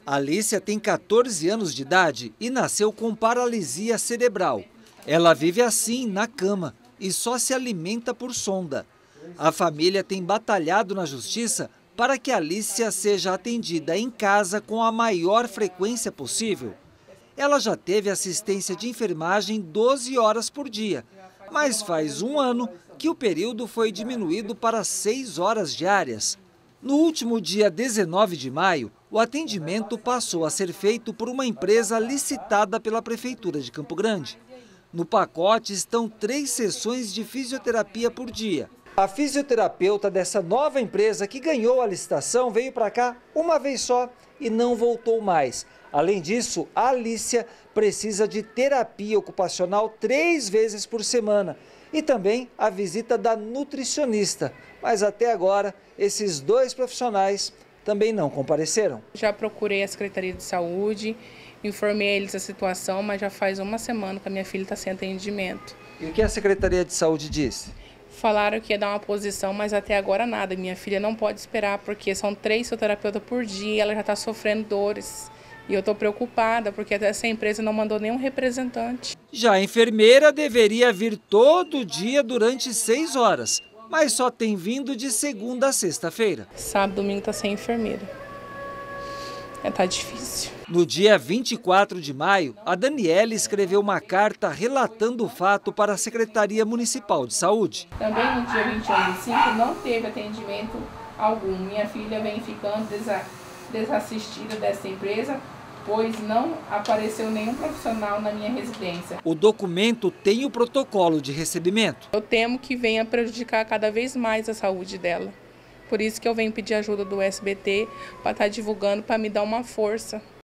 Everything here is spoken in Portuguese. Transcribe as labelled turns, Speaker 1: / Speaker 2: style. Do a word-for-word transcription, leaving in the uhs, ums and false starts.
Speaker 1: Alícia tem quatorze anos de idade e nasceu com paralisia cerebral. Ela vive assim, na cama, e só se alimenta por sonda. A família tem batalhado na justiça para que Alícia seja atendida em casa com a maior frequência possível. Ela já teve assistência de enfermagem doze horas por dia, mas faz um ano que o período foi diminuído para seis horas diárias. No último dia dezenove de maio, o atendimento passou a ser feito por uma empresa licitada pela Prefeitura de Campo Grande. No pacote estão três sessões de fisioterapia por dia. A fisioterapeuta dessa nova empresa que ganhou a licitação veio para cá uma vez só e não voltou mais. Além disso, a Alícia precisa de terapia ocupacional três vezes por semana e também a visita da nutricionista. Mas até agora, esses dois profissionais também não compareceram.
Speaker 2: Já procurei a Secretaria de Saúde, informei eles a situação, mas já faz uma semana que a minha filha está sem atendimento.
Speaker 1: E o que a Secretaria de Saúde disse?
Speaker 2: Falaram que ia dar uma posição, mas até agora nada. Minha filha não pode esperar, porque são três fisioterapeutas por dia e ela já está sofrendo dores. E eu estou preocupada, porque até essa empresa não mandou nenhum representante.
Speaker 1: Já a enfermeira deveria vir todo dia durante seis horas, mas só tem vindo de segunda a sexta-feira.
Speaker 2: Sábado e domingo está sem enfermeira. Está difícil.
Speaker 1: No dia vinte e quatro de maio, a Daniela escreveu uma carta relatando o fato para a Secretaria Municipal de Saúde.
Speaker 2: Também no dia vinte e um de cinco não teve atendimento algum. Minha filha vem ficando desassistida dessa empresa, pois não apareceu nenhum profissional na minha residência.
Speaker 1: O documento tem o protocolo de recebimento.
Speaker 2: Eu temo que venha prejudicar cada vez mais a saúde dela. Por isso que eu venho pedir ajuda do S B T para estar divulgando, para me dar uma força.